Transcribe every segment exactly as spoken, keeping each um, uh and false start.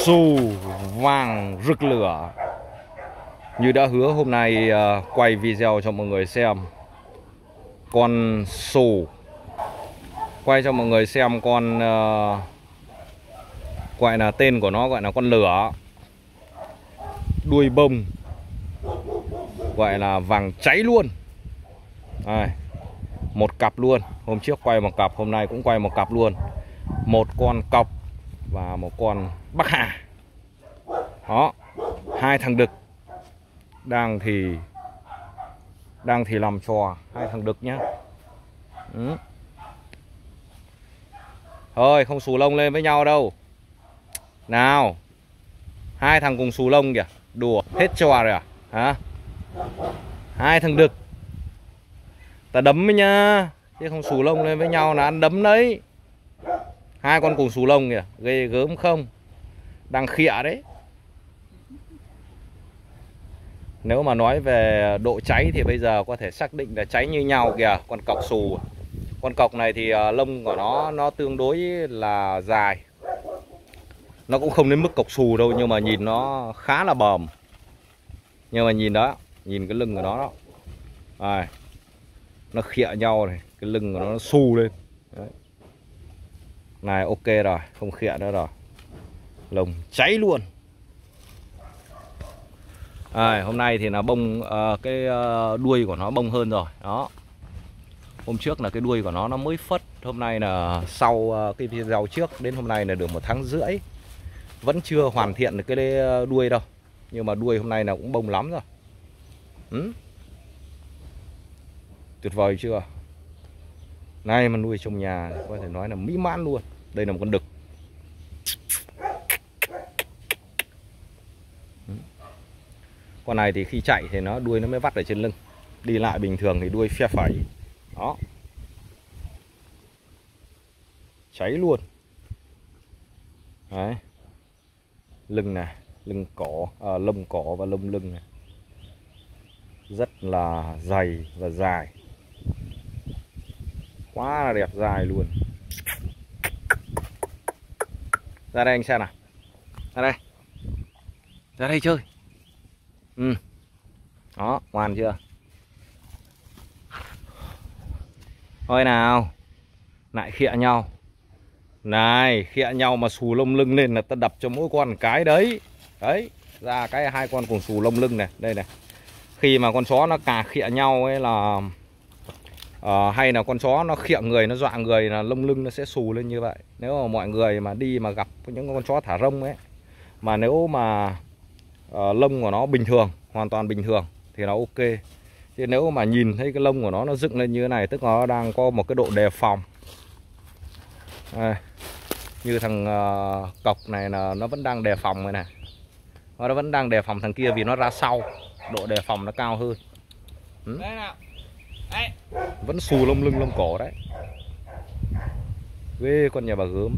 xù vàng rực lửa. Như đã hứa hôm nay uh, quay video cho mọi người xem con xù, quay cho mọi người xem con uh, gọi là tên của nó gọi là con lửa, đuôi bông, gọi là vàng cháy luôn. Đây, một cặp luôn. Hôm trước quay một cặp, hôm nay cũng quay một cặp luôn. Một con cọc và một con Bắc Hà. Đó, hai thằng đực đang thì đang thì làm trò hai thằng đực nhá. Ừ. Thôi không xù lông lên với nhau đâu. Nào, hai thằng cùng xù lông kìa. Đùa hết trò rồi à? Hả? Hai thằng đực ta đấm với nhá, chứ không xù lông lên với nhau là ăn đấm đấy. Hai con cùng xù lông kìa, ghê gớm không? Đang khịa đấy. Nếu mà nói về độ cháy thì bây giờ có thể xác định là cháy như nhau kìa. Con cọc xù, con cọc này thì lông của nó nó tương đối là dài. Nó cũng không đến mức cọc xù đâu, nhưng mà nhìn nó khá là bờm. Nhưng mà nhìn đó, nhìn cái lưng của nó đó. Đây, nó khịa nhau này, cái lưng của nó, nó xù lên. Đấy. Này ok rồi, không khịa nữa rồi. Lông cháy luôn. À, hôm nay thì là bông uh, cái uh, đuôi của nó bông hơn rồi. Đó. Hôm trước là cái đuôi của nó nó mới phất. Hôm nay là sau uh, cái video trước đến hôm nay là được một tháng rưỡi. Vẫn chưa hoàn thiện được cái đuôi đâu. Nhưng mà đuôi hôm nay là cũng bông lắm rồi. Ừ? Tuyệt vời chưa? Này mà nuôi trong nhà có thể nói là mỹ mãn luôn. Đây là một con đực. Ừ. Con này thì khi chạy thì nó đuôi nó mới vắt ở trên lưng. Đi lại bình thường thì đuôi phe phẩy. Đó. Cháy luôn. Đấy. Lưng này, lưng cỏ, à, lông cỏ và lông lưng này rất là dày và dài, quá là đẹp, dài luôn. Ra đây anh xem nào, ra đây, ra đây chơi. Ừ, đó, ngoan chưa? Thôi nào, lại khịa nhau. Này, khịa nhau mà xù lông lưng lên là ta đập cho mỗi con cái đấy. Đấy, ra cái hai con cùng xù lông lưng này, đây này. Khi mà con chó nó cà khịa nhau ấy là uh, hay là con chó nó khịa người, nó dọa người là lông lưng nó sẽ xù lên như vậy. Nếu mà mọi người mà đi mà gặp những con chó thả rông ấy, mà nếu mà uh, lông của nó bình thường, hoàn toàn bình thường thì nó ok. Chứ nếu mà nhìn thấy cái lông của nó nó dựng lên như thế này, tức là nó đang có một cái độ đề phòng. Đây, như thằng uh, cọc này là nó vẫn đang đề phòng này này. Nó vẫn đang đề phòng thằng kia vì nó ra sau, độ đề phòng nó cao hơn. Ừ? Vẫn xù lông lưng lông cổ đấy. Ghê con nhà bà gớm.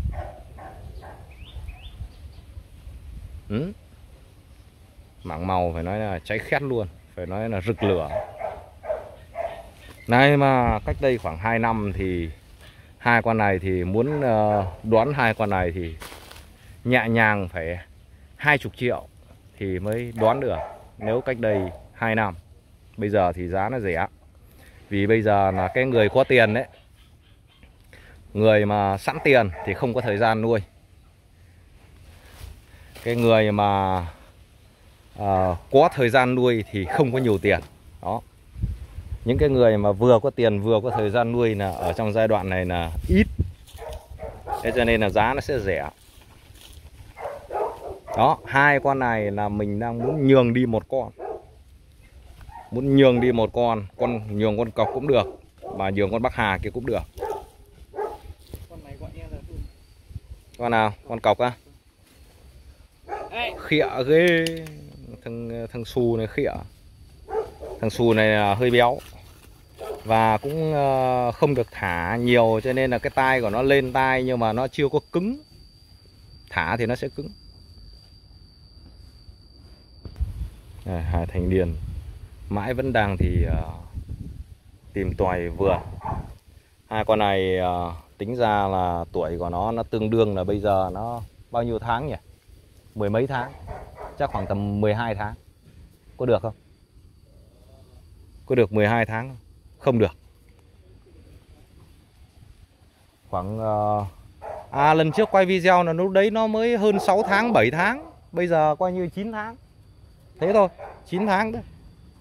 Ừ? Mảng màu phải nói là cháy khét luôn, phải nói là rực lửa. Này mà cách đây khoảng hai năm thì hai con này thì muốn uh, đoán hai con này thì nhẹ nhàng phải hai chục triệu thì mới đoán được. Nếu cách đây hai năm, bây giờ thì giá nó rẻ. Vì bây giờ là cái người có tiền đấy, người mà sẵn tiền thì không có thời gian nuôi. Cái người mà uh, có thời gian nuôi thì không có nhiều tiền. Đó. Những cái người mà vừa có tiền vừa có thời gian nuôi là ở trong giai đoạn này là ít. Thế cho nên là giá nó sẽ rẻ. Đó, hai con này là mình đang muốn nhường đi một con. Muốn nhường đi một con, con nhường con cọc cũng được, mà nhường con Bắc Hà kia cũng được. Con nào? Con cọc á? Khịa ghê. Thằng thằng xù này khịa. Thằng xù này là hơi béo và cũng không được thả nhiều, cho nên là cái tai của nó lên tai nhưng mà nó chưa có cứng. Thả thì nó sẽ cứng. À, hai thanh niên mãi vẫn đang thì uh, tìm tòi vườn. Hai con này uh, tính ra là tuổi của nó nó tương đương là bây giờ nó bao nhiêu tháng nhỉ? mười mấy tháng, chắc khoảng tầm mười hai tháng. Có được không? Có được mười hai tháng không? Không được. Khoảng uh... à lần trước quay video là lúc đấy nó mới hơn sáu tháng, bảy tháng. Bây giờ coi như chín tháng. Thế thôi, chín tháng đấy.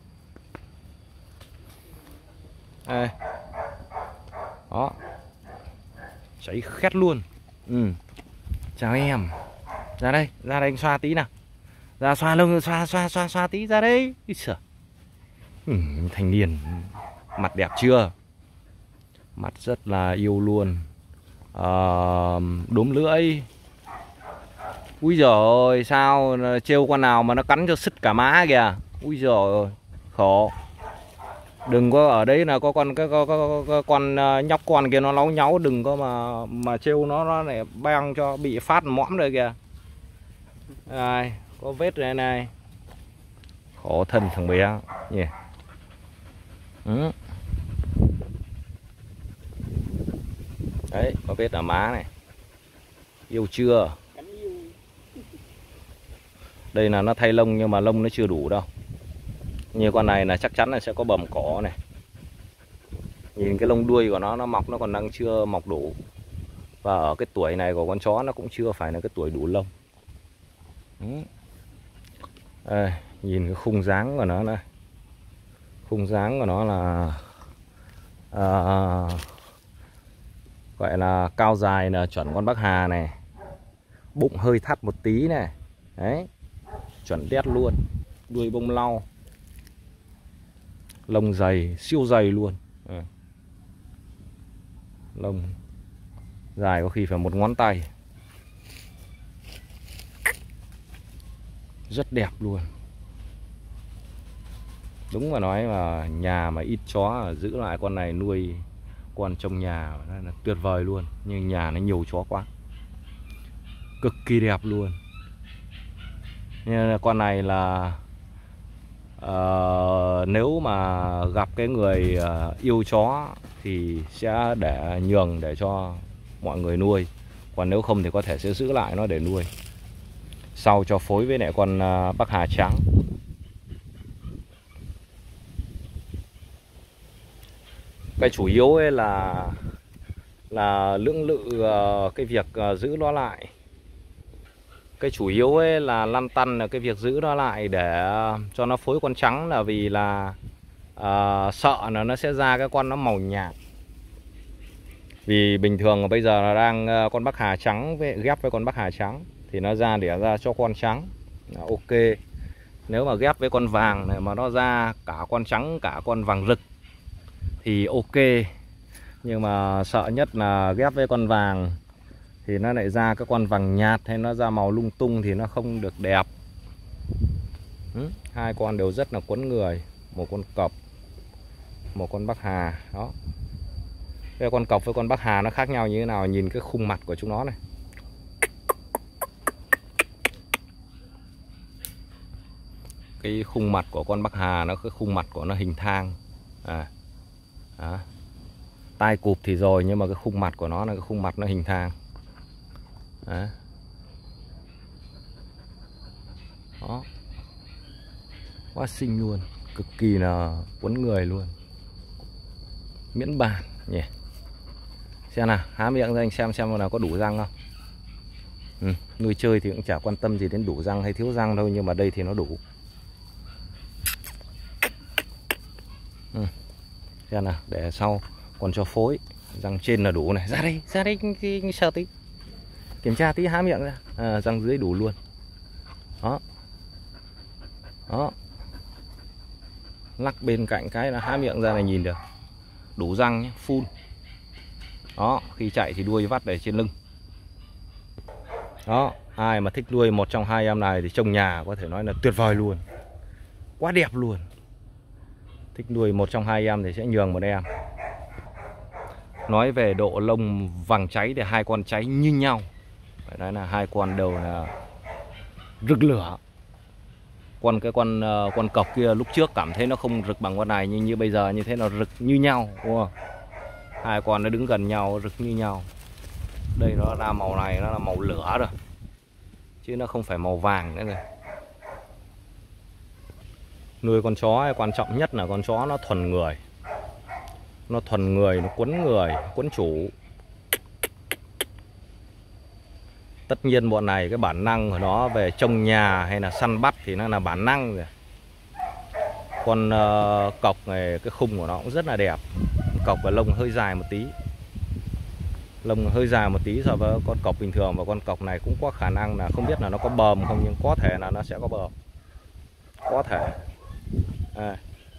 Đây. Đó. Cháy khét luôn. Ừ. Chào em. Ra đây, ra đây anh xoa tí nào. Ra xoa lông, xoa xoa xoa xoa tí ra đây. Ừ, thanh niên mặt đẹp chưa? Mặt rất là yêu luôn. À, đốm lưỡi. Úi giời ơi, sao trêu con nào mà nó cắn cho sứt cả má kìa. Úi giời ơi, khổ. Đừng có ở đấy là có con cái có, có, có, con nhóc con kia nó láu nháo, đừng có mà mà trêu nó nó lại băng cho bị phát mõm rồi kìa. Đây, có vết này này. Khổ thân thằng bé nhỉ. Ừ. Đấy, có vết ở má này. Yêu chưa? Đây là nó thay lông nhưng mà lông nó chưa đủ đâu. Như con này là chắc chắn là sẽ có bầm cỏ này. Nhìn cái lông đuôi của nó nó mọc nó còn đang chưa mọc đủ. Và ở cái tuổi này của con chó nó cũng chưa phải là cái tuổi đủ lông. Đây, nhìn cái khung dáng của nó này. Khung dáng của nó là à, gọi là cao dài là chuẩn con Bắc Hà này. Bụng hơi thắt một tí này. Đấy, chuẩn đét luôn. Đuôi bông lau. Lông dày, siêu dày luôn. À. Lông dài có khi phải một ngón tay. Rất đẹp luôn. Đúng mà nói mà nhà mà ít chó giữ lại con này nuôi con trong nhà là tuyệt vời luôn. Nhưng nhà nó nhiều chó quá. Cực kỳ đẹp luôn. Nên là con này là uh, nếu mà gặp cái người uh, yêu chó thì sẽ để nhường để cho mọi người nuôi. Còn nếu không thì có thể sẽ giữ lại nó để nuôi. Sau cho phối với lại con uh, Bắc Hà trắng. Cái chủ yếu ấy là là lưỡng lự uh, cái việc uh, giữ nó lại. Cái chủ yếu ấy là lăn tăn là cái việc giữ nó lại để cho nó phối con trắng là vì là uh, sợ là nó sẽ ra cái con nó màu nhạt. Vì bình thường bây giờ là đang uh, con Bắc Hà trắng với, ghép với con Bắc Hà trắng thì nó ra đẻ ra cho con trắng là ok. Nếu mà ghép với con vàng này mà nó ra cả con trắng cả con vàng rực thì ok. Nhưng mà sợ nhất là ghép với con vàng thì nó lại ra cái con vàng nhạt hay nó ra màu lung tung thì nó không được đẹp. ừ, Hai con đều rất là quấn người. Một con cọp, một con Bắc Hà. Đó. Cái con cọp với con Bắc Hà nó khác nhau như thế nào? Nhìn cái khung mặt của chúng nó này. Cái khung mặt của con Bắc Hà nó cái khung mặt của nó hình thang. À. Đó. Tai cụp thì rồi nhưng mà cái khung mặt của nó là cái khung mặt nó hình thang. Đó. Đó. Quá xinh luôn. Cực kỳ là quấn người luôn. Miễn bàn nhỉ. Xem nào, há miệng ra anh xem xem nào có đủ răng không. ừ, Nuôi chơi thì cũng chả quan tâm gì đến đủ răng hay thiếu răng đâu. Nhưng mà đây thì nó đủ. ừ. Xem nào, để sau còn cho phối. Răng trên là đủ này. Ra đây, ra đây sờ tí. Kiểm tra tí, há miệng ra. À, răng dưới đủ luôn. Đó. Đó. Lắc bên cạnh cái là há miệng ra này nhìn được. Đủ răng nhé, full. Đó, khi chạy thì đuôi vắt ở trên lưng. Đó, ai mà thích nuôi một trong hai em này thì trồng nhà có thể nói là tuyệt vời luôn. Quá đẹp luôn. Thích nuôi một trong hai em thì sẽ nhường một em. Nói về độ lông vàng cháy thì hai con cháy như nhau. Phải nói là hai con đều là rực lửa. Còn cái con con cọc kia lúc trước cảm thấy nó không rực bằng con này, nhưng như bây giờ như thế nó rực như nhau, đúng không? Hai con nó đứng gần nhau rực như nhau. Đây nó ra màu này nó là màu lửa rồi. chứ nó không phải màu vàng nữa này. Nuôi con chó ấy, quan trọng nhất là con chó nó thuần người. Nó thuần người, nó quấn người, quấn chủ. Tất nhiên bọn này cái bản năng của nó về trồng nhà hay là săn bắt thì nó là bản năng rồi. Con uh, cọc này, cái khung của nó cũng rất là đẹp. Cọc và lông hơi dài một tí. Lông hơi dài một tí so với con cọc bình thường. Và con cọc này cũng có khả năng là không biết là nó có bờm không, nhưng có thể là nó sẽ có bờm. Có thể à.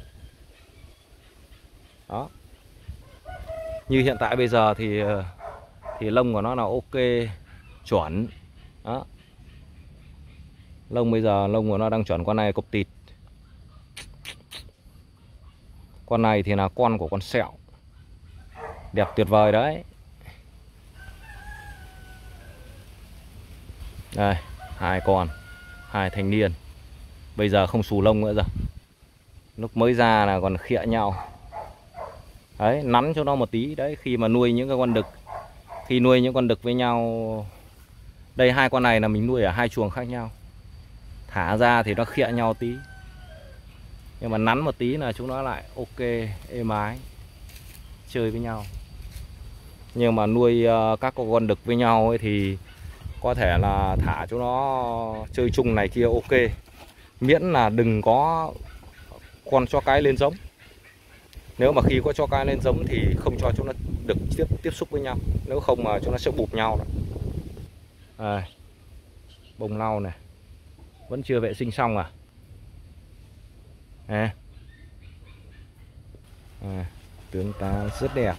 Đó. Như hiện tại bây giờ thì Thì lông của nó là ok, chuẩn. Đó. Lông bây giờ lông của nó đang chuẩn. Con này cục tịt. Con này thì là con của con sẹo. Đẹp tuyệt vời đấy. Đây, hai con, hai thanh niên. Bây giờ không xù lông nữa rồi. Lúc mới ra là còn khịa nhau. Đấy, nắn cho nó một tí. Đấy, khi mà nuôi những cái con đực, Khi nuôi những con đực với nhau. Đây, hai con này là mình nuôi ở hai chuồng khác nhau. Thả ra thì nó khịa nhau tí, nhưng mà nắn một tí là chúng nó lại ok, êm ái, chơi với nhau. Nhưng mà nuôi các con đực với nhau ấy thì có thể là thả chúng nó chơi chung này kia ok, miễn là đừng có con chó cái lên giống. Nếu mà khi có chó cái lên giống thì không cho chúng nó được tiếp tiếp xúc với nhau, nếu không mà chúng nó sẽ bụp nhau. À, bông lau này vẫn chưa vệ sinh xong à? À, à tướng tá rất đẹp.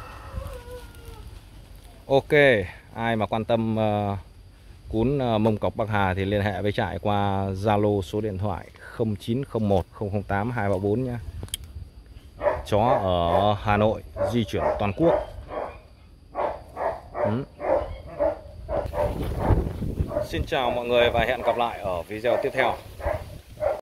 Ok, ai mà quan tâm uh, cún uh, mông cọc Bắc Hà thì liên hệ với trại qua Zalo số điện thoại không chín không một không không tám hai ba bốn nhé. Chó ở Hà Nội di chuyển toàn quốc. ừ. Xin chào mọi người và hẹn gặp lại ở video tiếp theo.